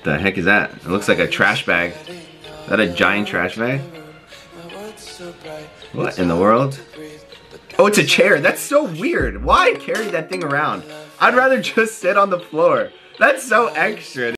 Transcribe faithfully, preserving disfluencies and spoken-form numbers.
The heck is that? It looks like a trash bag. Is that a giant trash bag? What in the world? Oh, it's a chair. That's so weird. Why carry that thing around? I'd rather just sit on the floor. That's so extra.